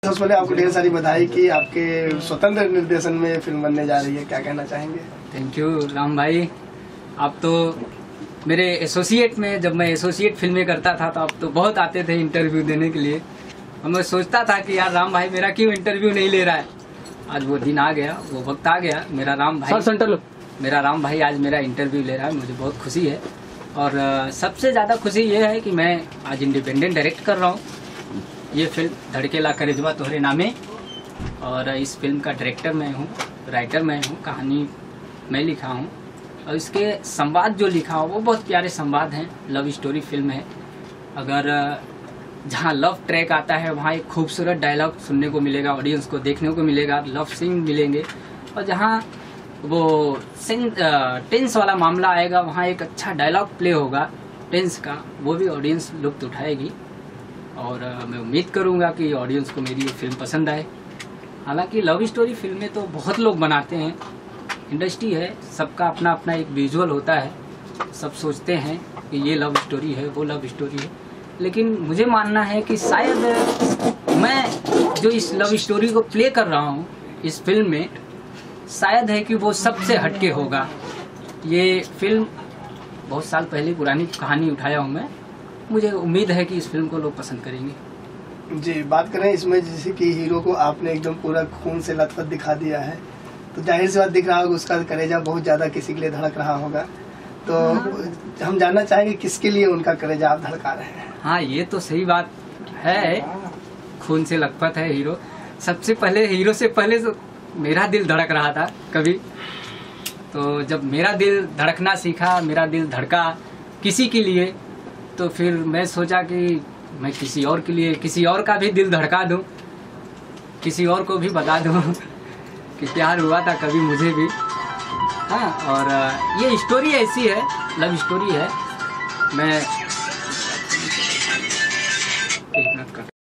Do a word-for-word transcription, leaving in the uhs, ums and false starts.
सबसे पहले आपको ढेर सारी बधाई कि आपके स्वतंत्र निर्देशन में फिल्म बनने जा रही है, क्या कहना चाहेंगे? थैंक यू राम भाई। आप तो मेरे एसोसिएट में, जब मैं एसोसिएट फिल्में करता था तो आप तो बहुत आते थे इंटरव्यू देने के लिए। और मैं सोचता था कि यार राम भाई मेरा क्यों इंटरव्यू नहीं ले रहा है। आज वो दिन आ गया, वो वक्त आ गया, मेरा राम भाई सेंटर लो मेरा राम भाई आज मेरा इंटरव्यू ले रहा है। मुझे बहुत खुशी है और सबसे ज़्यादा खुशी ये है कि मैं आज इंडिपेंडेंट डायरेक्ट कर रहा हूँ ये फिल्म धड़केला करेजवा तोहरे नामे। और इस फिल्म का डायरेक्टर मैं हूँ, राइटर मैं हूँ, कहानी मैं लिखा हूँ और इसके संवाद जो लिखा हो वो बहुत प्यारे संवाद हैं। लव स्टोरी फिल्म है। अगर जहाँ लव ट्रैक आता है वहाँ एक खूबसूरत डायलॉग सुनने को मिलेगा, ऑडियंस को देखने को मिलेगा, लव सीन मिलेंगे। और जहाँ वो सीन टेंस वाला मामला आएगा वहाँ एक अच्छा डायलॉग प्ले होगा टेंस का, वो भी ऑडियंस लुत्फ उठाएगी। और मैं उम्मीद करूँगा कि ऑडियंस को मेरी ये फिल्म पसंद आए। हालांकि लव स्टोरी फिल्में तो बहुत लोग बनाते हैं, इंडस्ट्री है, सबका अपना अपना एक विजुअल होता है। सब सोचते हैं कि ये लव स्टोरी है, वो लव स्टोरी है, लेकिन मुझे मानना है कि शायद मैं जो इस लव स्टोरी को प्ले कर रहा हूँ इस फिल्म में, शायद है कि वो सबसे हटके होगा। ये फिल्म बहुत साल पहले पुरानी कहानी उठाया हूँ मैं। मुझे उम्मीद है कि इस फिल्म को लोग पसंद करेंगे। जी, बात करें इसमें जैसे कि हीरो को आपने एकदम पूरा खून से लथपथ दिखा दिया है, तो जाहिर सी बात दिख रहा होगा उसका कलेजा बहुत ज़्यादा किसी के लिए धड़क रहा होगा। तो हम जानना चाहेंगे किसके लिए उनका कलेजा आप धड़का रहे हैं? हाँ, ये तो सही बात है, खून से लथपथ है हीरो। सबसे पहले हीरो से पहले तो मेरा दिल धड़क रहा था कभी। तो जब मेरा दिल धड़कना सीखा, मेरा दिल धड़का किसी के लिए, तो फिर मैं सोचा कि मैं किसी और के लिए, किसी और का भी दिल धड़का दूं, किसी और को भी बता दूं कि प्यार हुआ था कभी मुझे भी। हाँ, और ये स्टोरी ऐसी है, लव स्टोरी है। मैं